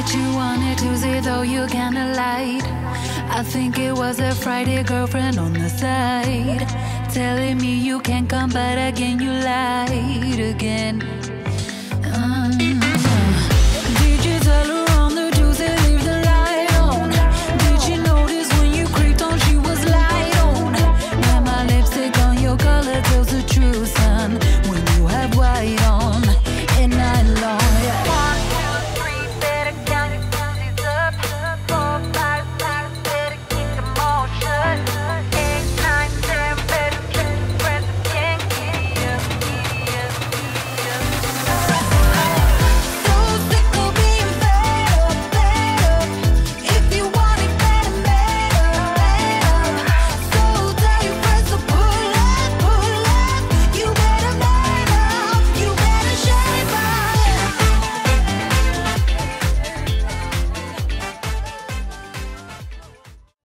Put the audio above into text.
night you wanted to say though you kinda lied. I think it was a Friday girlfriend on the side, telling me you can't come, but again you lied again.